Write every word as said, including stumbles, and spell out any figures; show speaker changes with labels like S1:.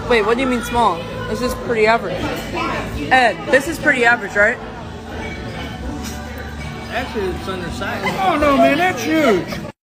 S1: Wait, what do you mean small? This is pretty average. Ed, this is pretty average, right?
S2: Actually, it's undersized.
S3: Oh no, man, that's huge.